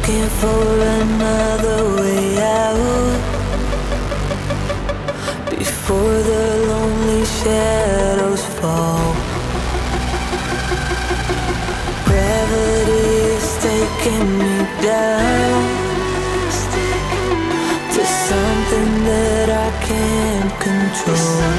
looking for another way out before the lonely shadows fall. Gravity is taking me down to something that I can't control.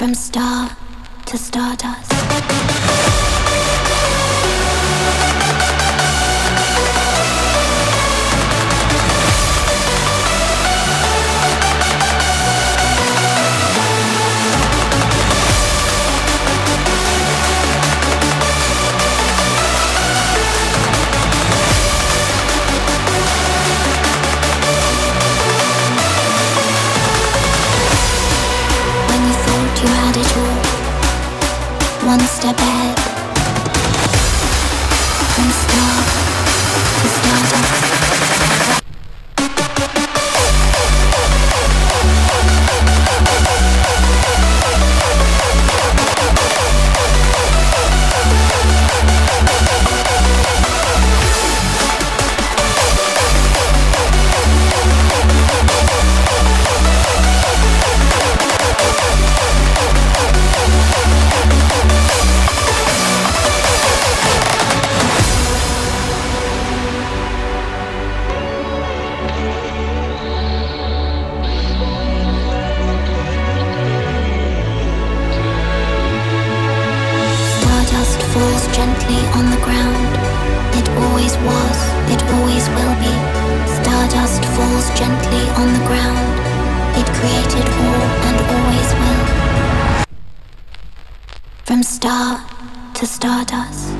From star to stardust. You had it all, one step ahead. From star to stardust. Falls gently on the ground. It always was, it always will be. Stardust falls gently on the ground. It created all and always will. From star to stardust.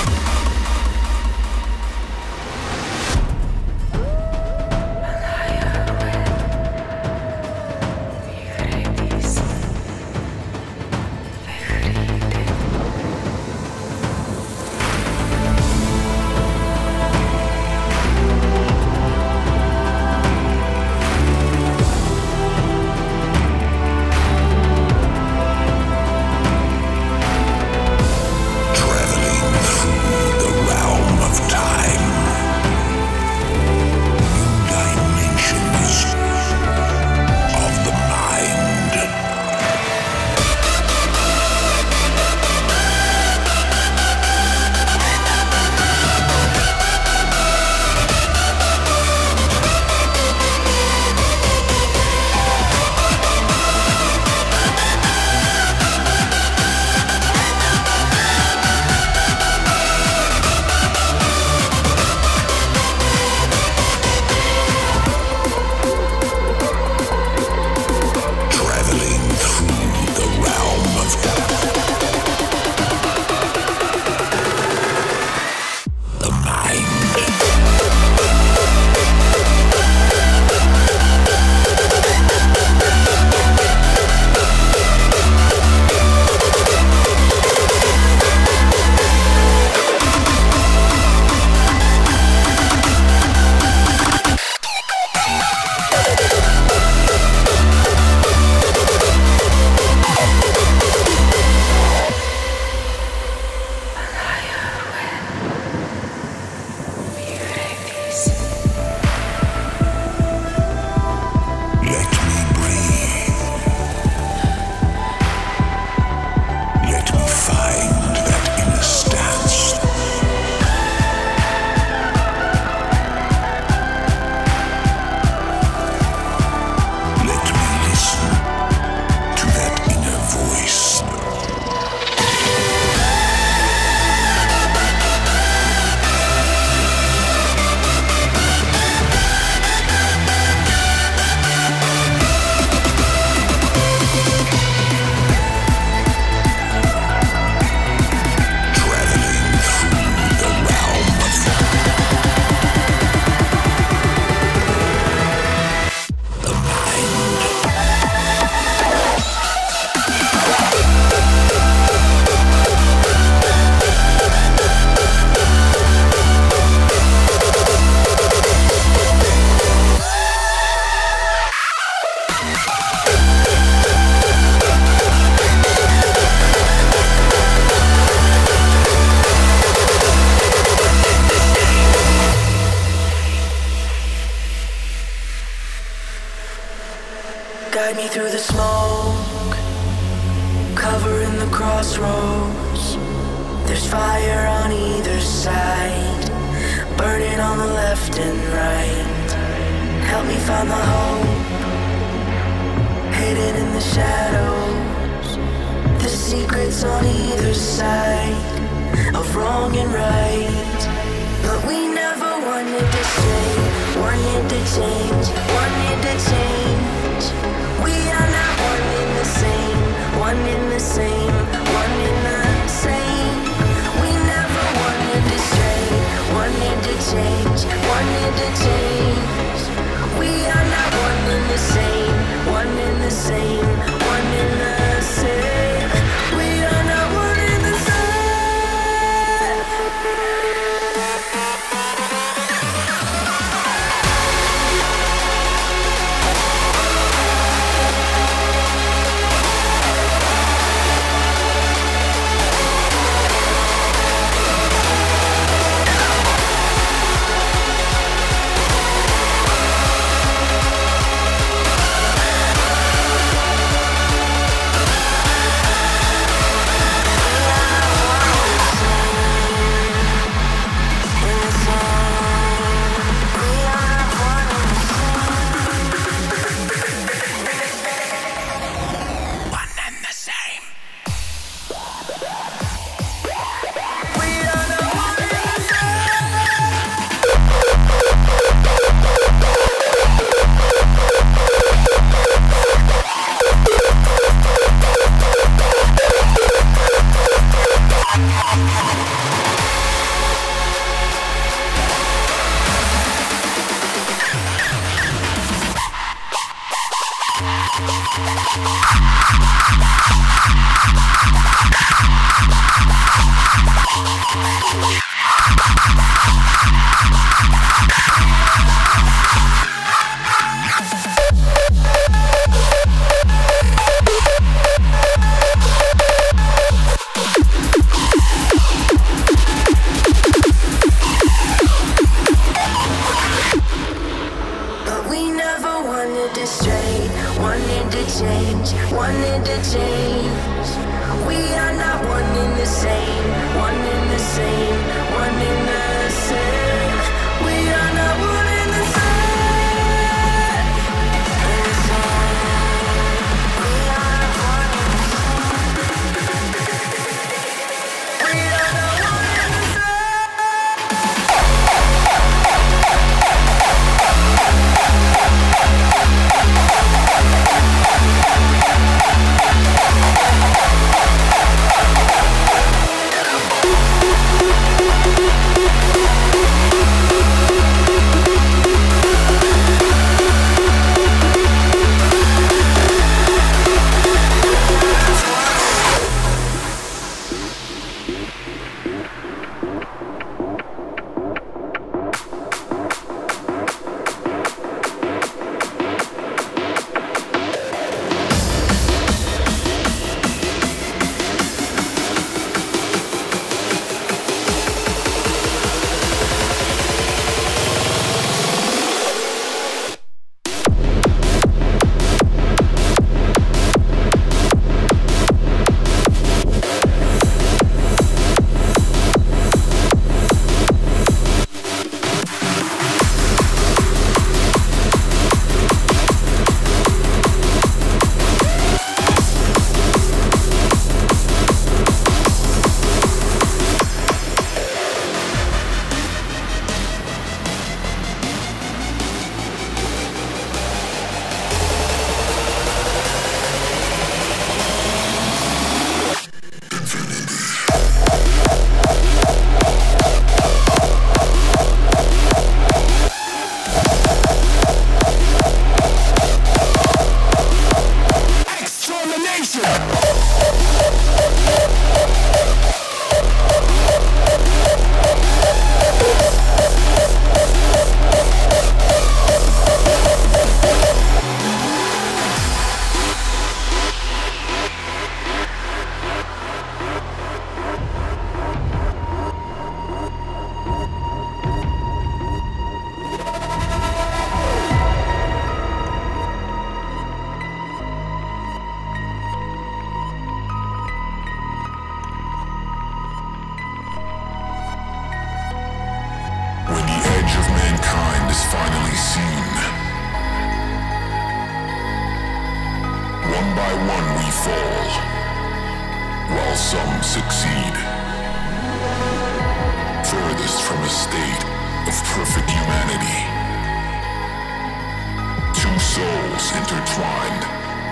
Higher. Guide me through the smoke, covering the crossroads. There's fire on either side, burning on the left and right. Help me find the hope, hidden in the shadows. The secrets on either side of wrong and right. But we never wanted to stay, wanted to change, wanted to change. We are not one in the same, one in the same, one in the same. We never wanted to stray, wanted to change, wanted to change. We are not one in the same, one in the same, one in the same. We are not one in the same. by one we fall, while some succeed. Furthest from a state of perfect humanity. Two souls intertwined,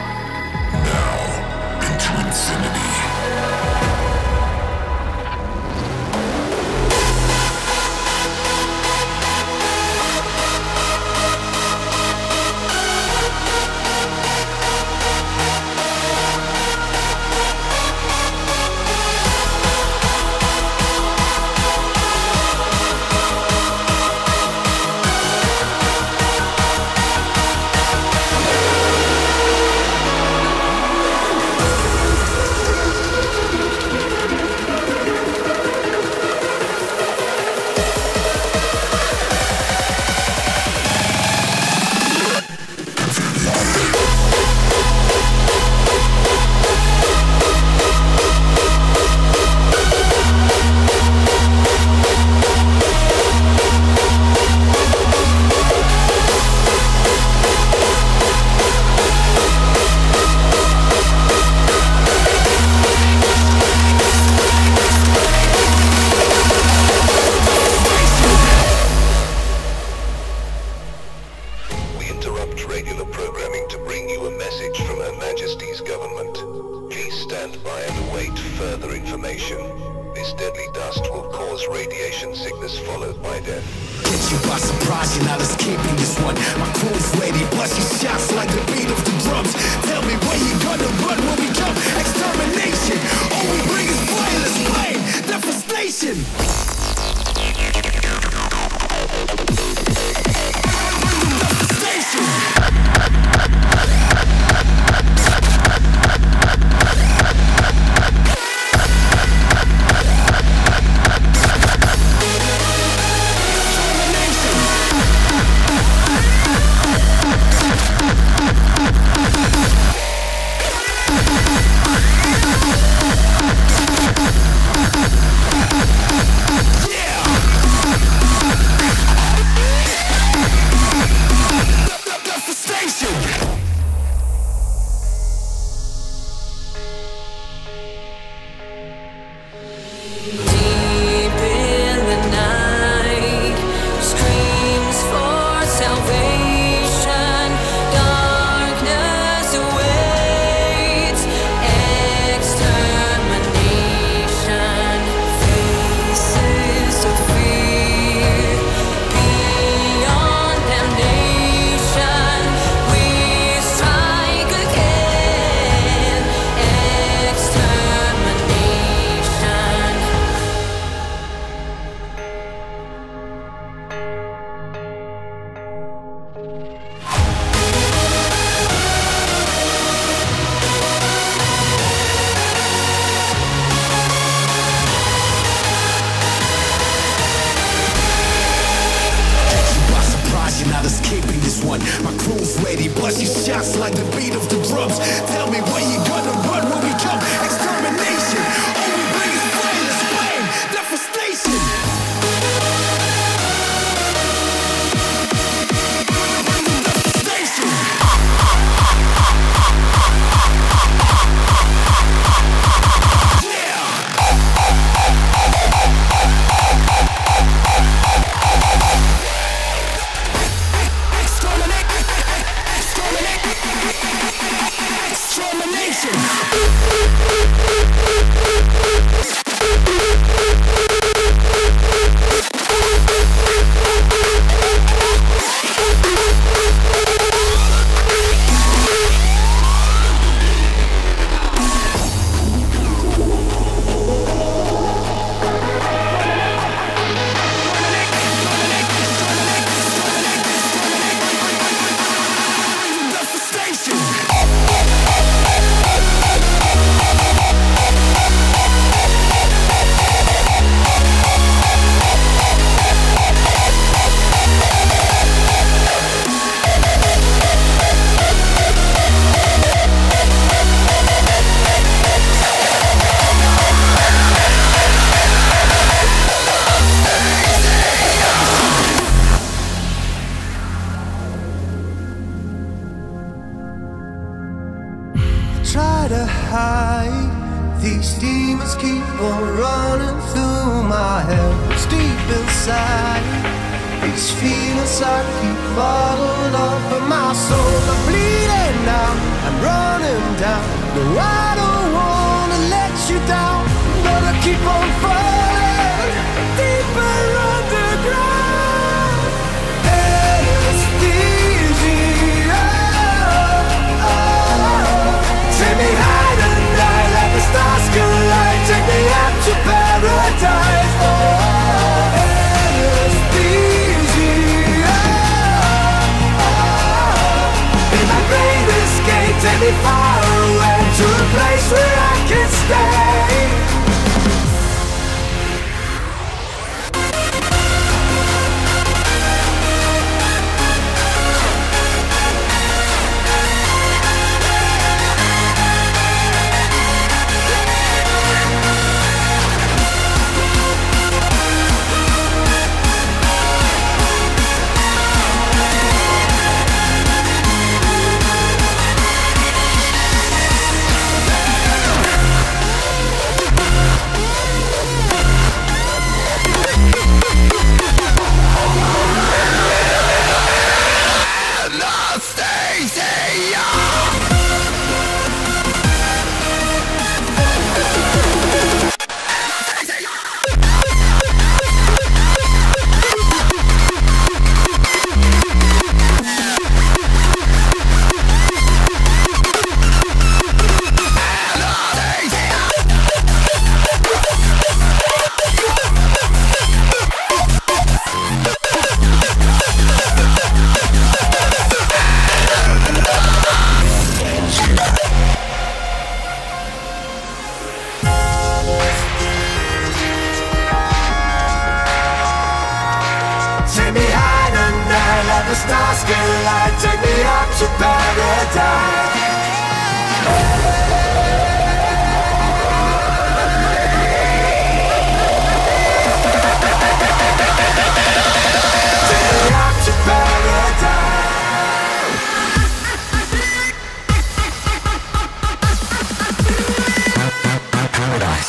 now into infinity. Extermination! to hide. These demons keep on running through my head. It's deep inside. These feelings I keep bottled up in my soul. I'm bleeding now, I'm running down. No, I don't wanna let you down, but I keep on falling deeper underground. Anesthesia, take me high tonight, let the stars collide. Take me up to paradise. Take me far away to a place where I can stay. The stars collide, take me up to paradise. Take me up to paradise.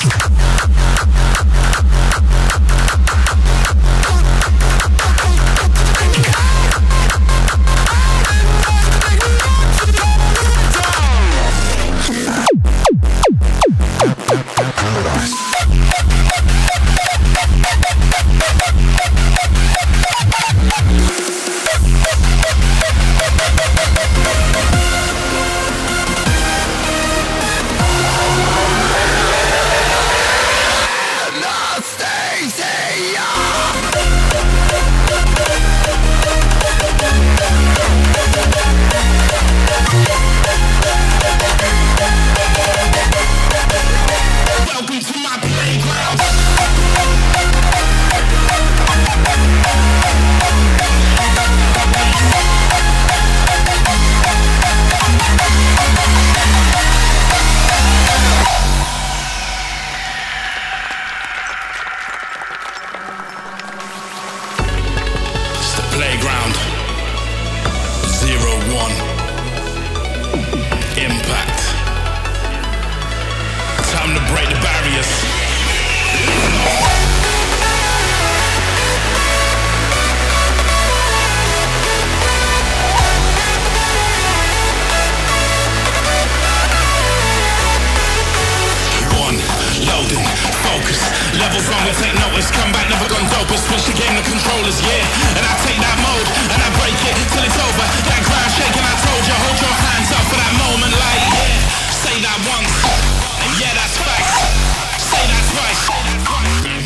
Playground 01 Impact. Time to break the barriers. Loading, focus, levels on, we take notice. Come back, never gone dopest. Switch the game to controllers, yeah. And I take that mode, and I break it till it's over. That ground shaking, I told you, hold your hands up for that moment, like, yeah. Say that once, and yeah, that's facts. Say that twice.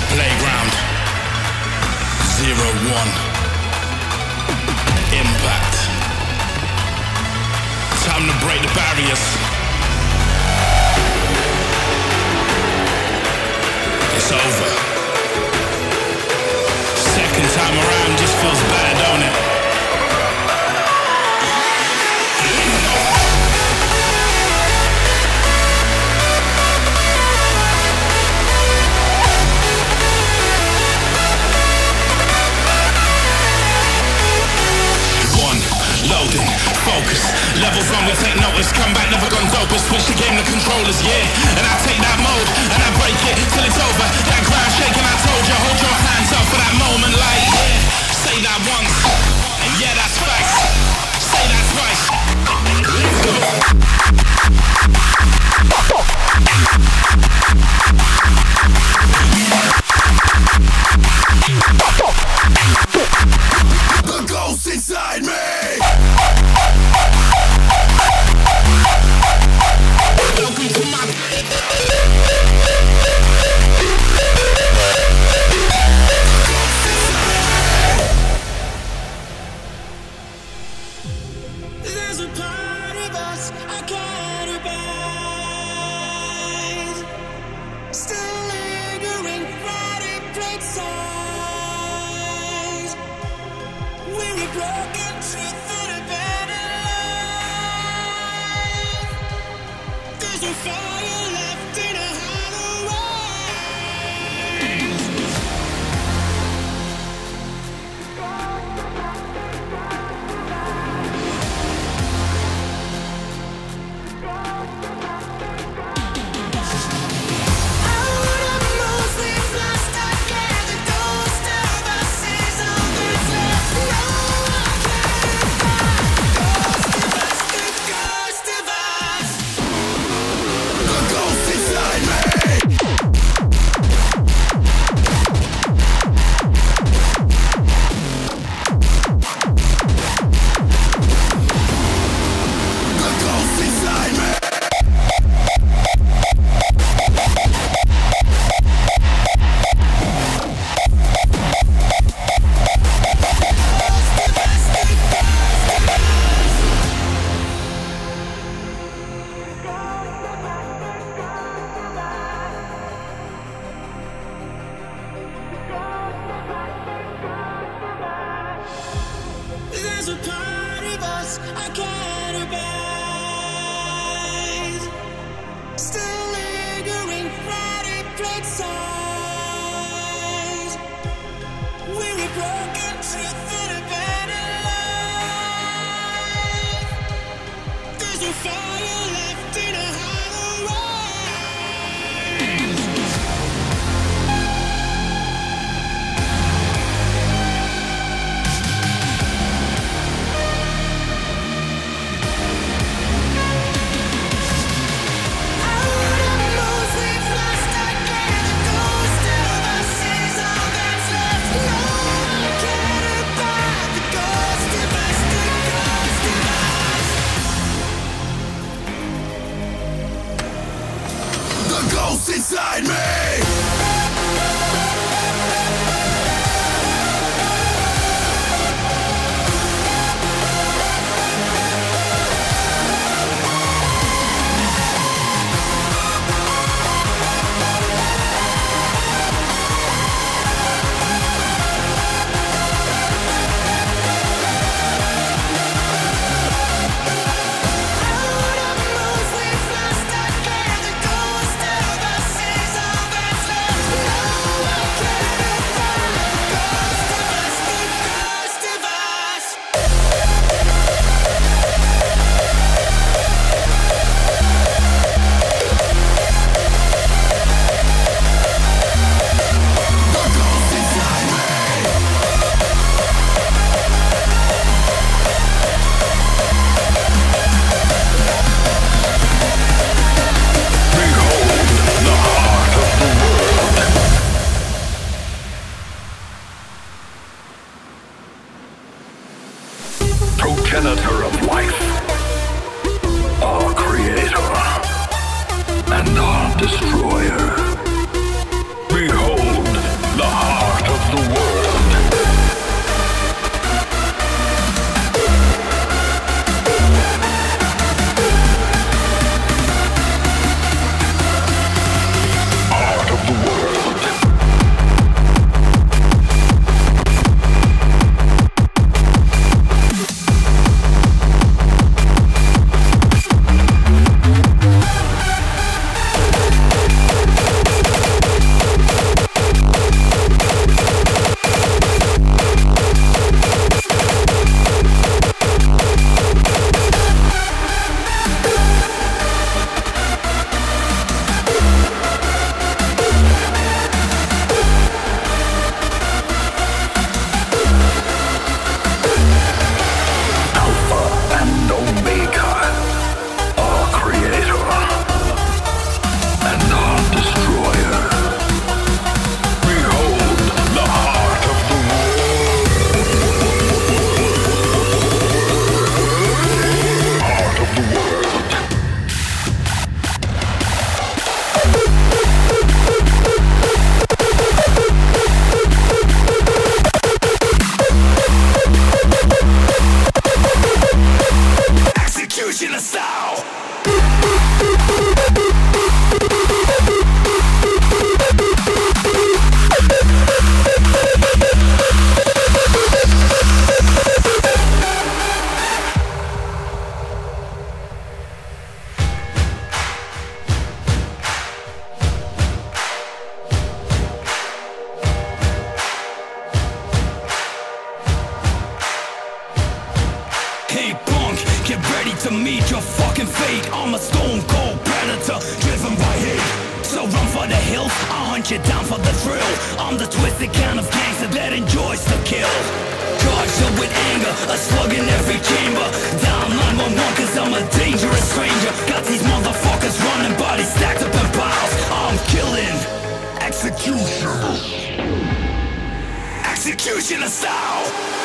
playground. 0-1. Impact. Time to break the barriers. It's over. Second time around just feels better, don't it? Loading, focus, levels wrong, we take notice. Come back, never gone dope. Switch the game to controllers, yeah. And I take that mode and I break it till it's over. That ground shaking, I told you, hold your hands up for that moment, like, yeah. Say that once, and yeah, that's facts. Say that twice. Let's go. The ghost inside me. There's a part of us I can't abide, still lingering right in plain sight. We're a broken truth and a better life. There's no fire left in a hollow There's a part of us I can't abide, still lingering right in plain sight. We're a broken truth and a better life. There's no fire left in a hollow inside me. That's pals. I'll hunt you down for the thrill. I'm the twisted kind of gangster that enjoys to kill. Charged up with anger, a slug in every chamber. Down 911 cause I'm a dangerous stranger. Got these motherfuckers running, bodies stacked up in piles. I'm killing. Executioner. Executioner style.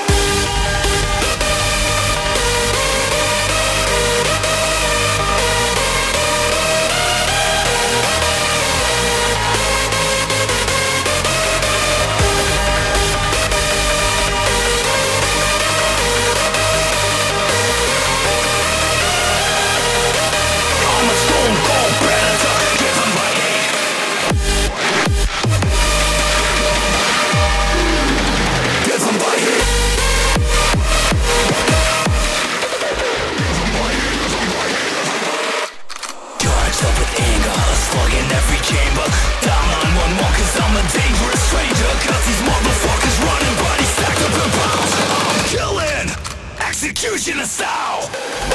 Executioner style.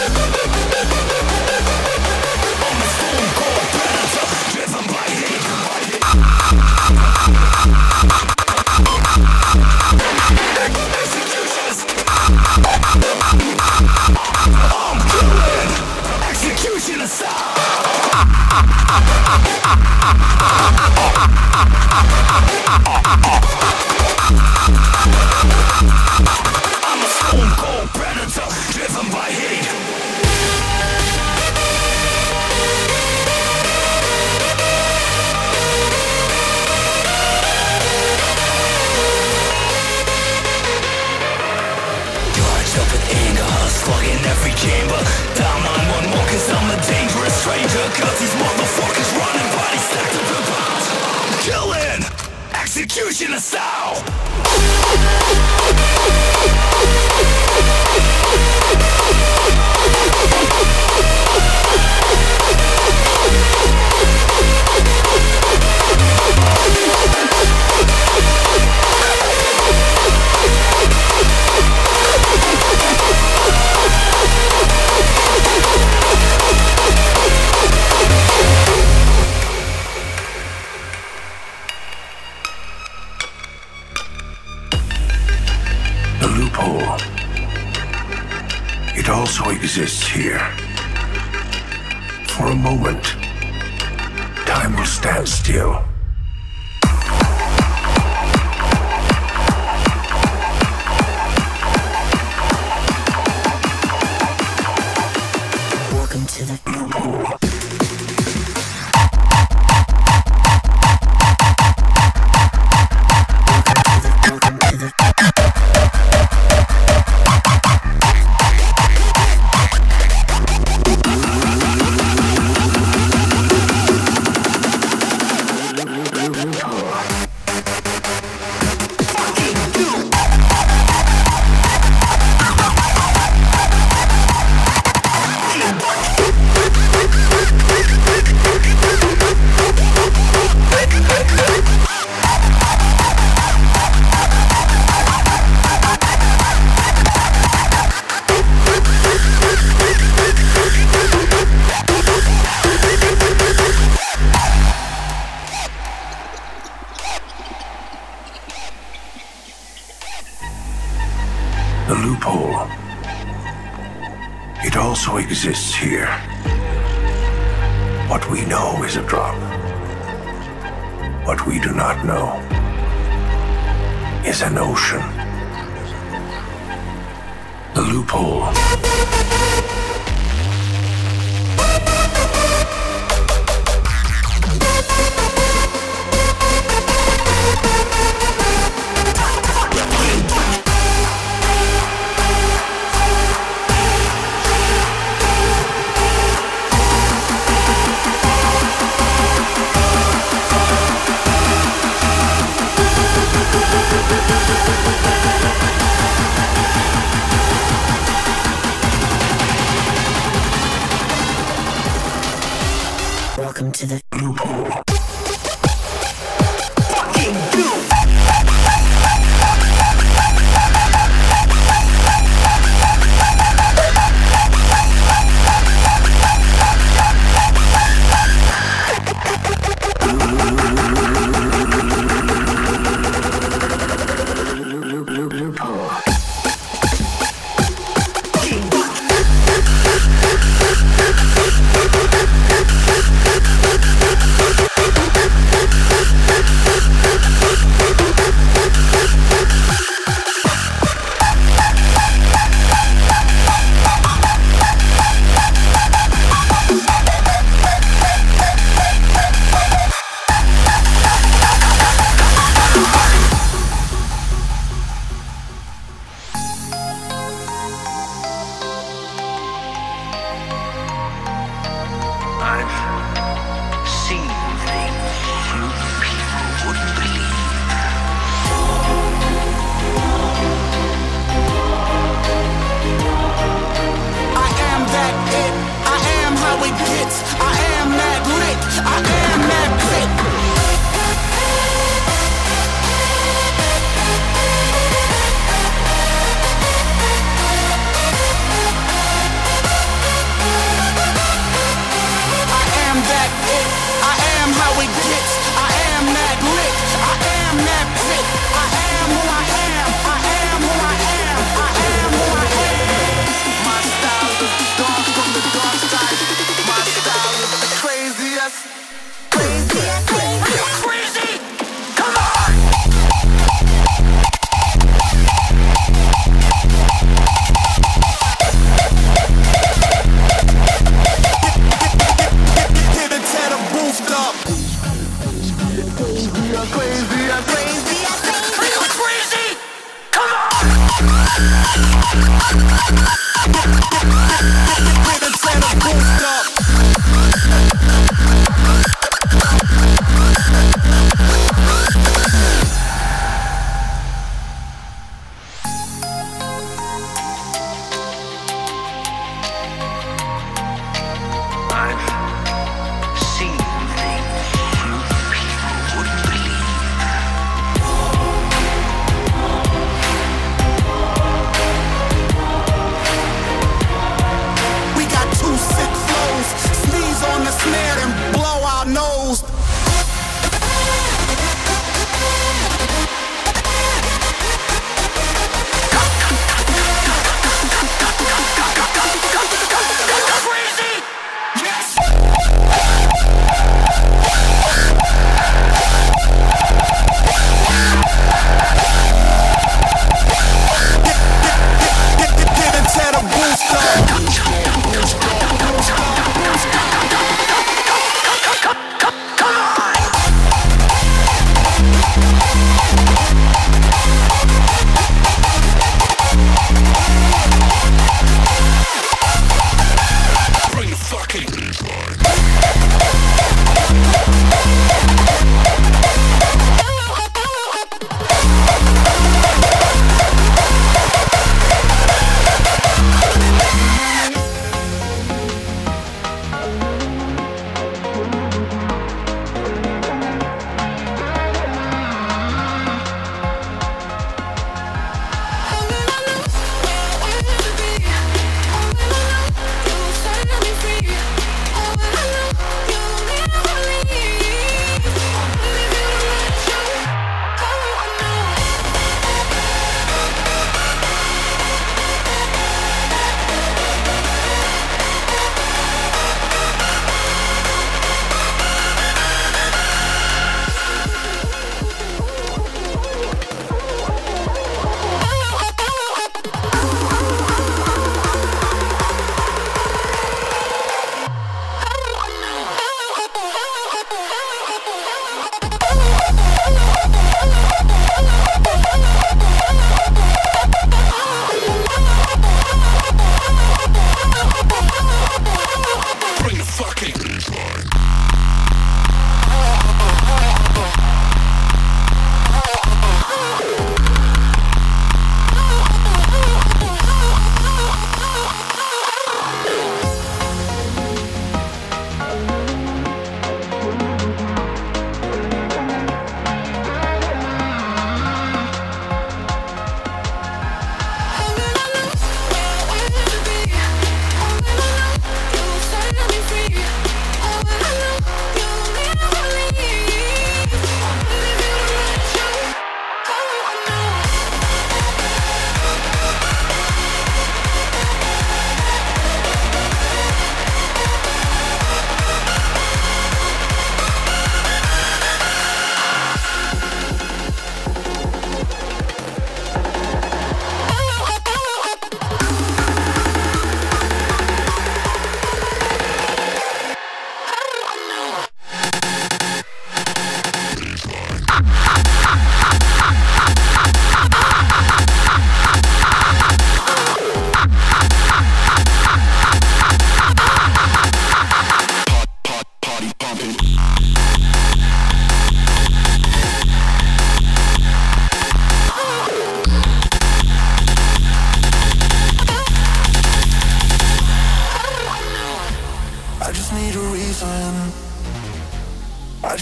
I'm a stone cold predator, driven by hate. Executioner style. I'm killing. Executioner style. I'm a stone cold predator, driven by hate. Charged up with anger, a slug in every chamber. Down 911 cause I'm a dangerous stranger. Got these motherfuckers running, bodies stacked up in piles. I'm killing. Executioner style. The loophole. It also exists here. For a moment, time will stand still. Welcome to the Loophole. The loophole. It also exists here. What we know is a drop. What we do not know is an ocean. The loophole. welcome to the loophole. I've seen things you people wouldn't believe. I am that it, I am how it gets, I am that lit, I am that fit. I am that it, I am how it gets, I am that lit, I am that fit. I am who I am, I am who I am, I am who I am. My style is the dark from the dark side. My style is the craziest, craziest, crazy. Come on! Get a tad of boofed up. Crazy, crazy, crazy. Come on! Get a tad of boofed up. I've seen things you people wouldn't believe. We got two sick flows, sneeze on the snare and blow our nose. Crazy! Yes! Get a tad of boost up. Bring the fucking baseline.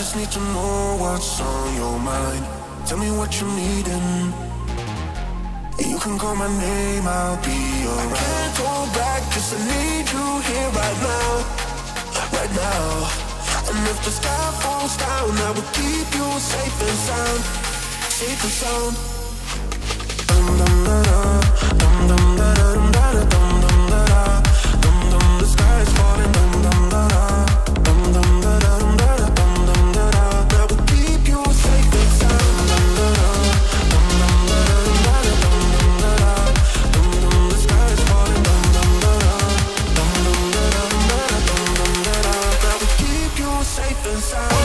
just need to know what's on your mind. Tell me what you're needing. You can call my name, I'll be around. I can't go back, cause I need you here right now. Right now. And if the sky falls down, I will keep you safe and sound. Safe and sound. Dum dum da da, dum dum da da dum da da dum dum da da, dum dum. The sky is falling, dum dum da da, dum dum da da dum da da dum dum da da. I will keep you safe and sound. Dum da da, dum dum da da dum da da dum dum da da, dum dum. The sky is falling, dum dum da da, dum dum da da dum da da dum dum da da. I will keep you safe and sound.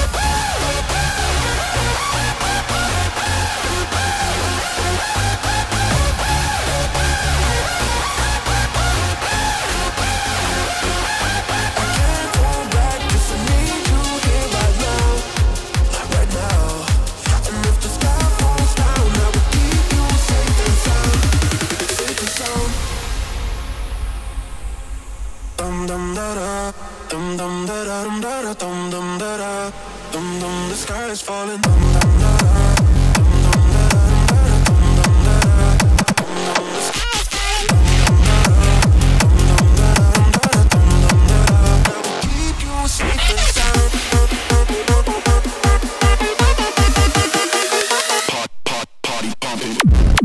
Dum dum da da, dum dum da da dum da da dum dum da da, dum dum. The sky is falling. Dum dum da da, dum dum da da dum da da dum dum da da, dum dum. The sky is falling. Dum dum da da, dum dum da da dum dum da da. I will keep you safe and sound. Party pumping.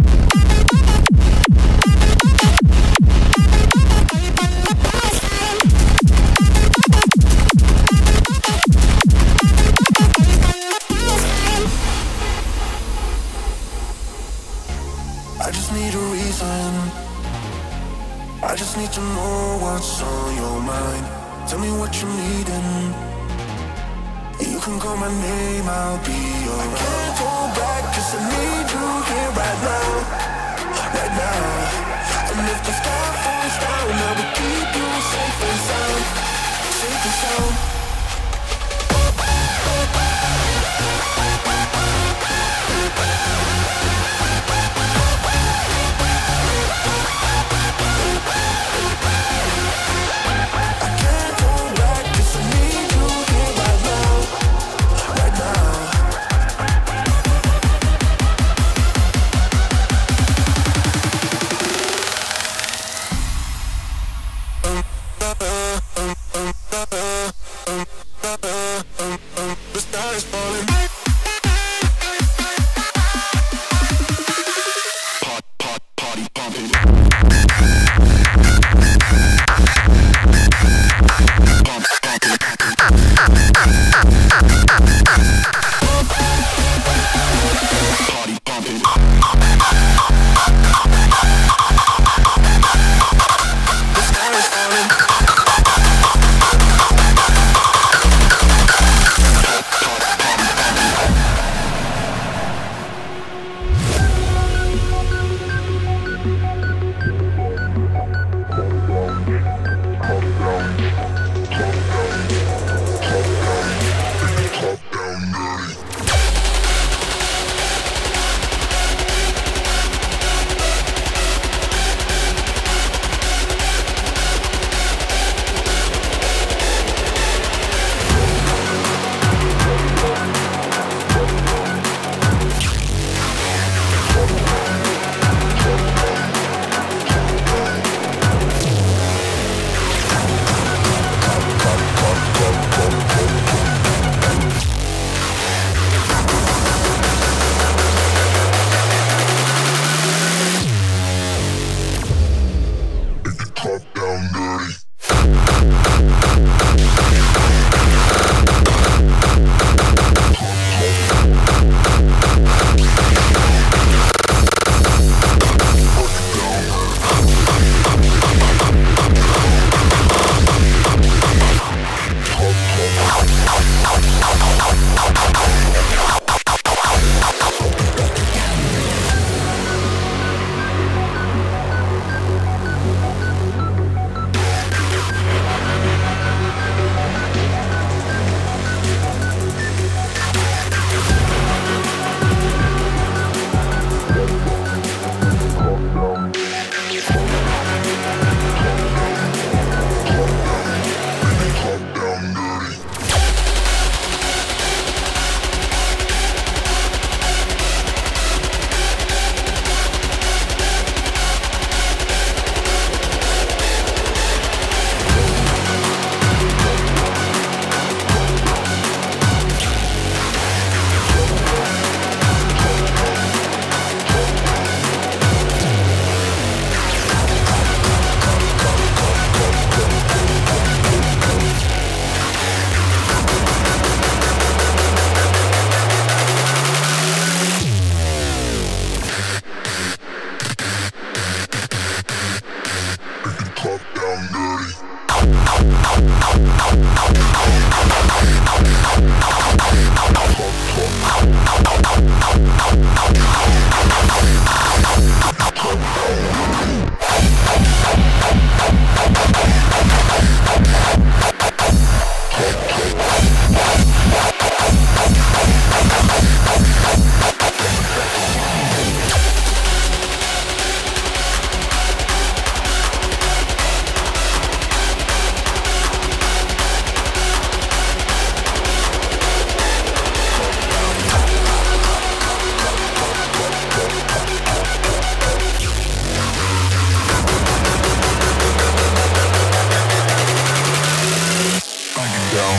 I just need a reason. I just need to know what's on your mind. Tell me what you're needing. You can call my name, I'll be around. I can't go back, cause I need you here right now. Right now. And if the sky falls down, I will keep you safe and sound. Safe and sound. The sky is falling. Party pumping. Party pumping. The sky is falling.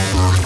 burn.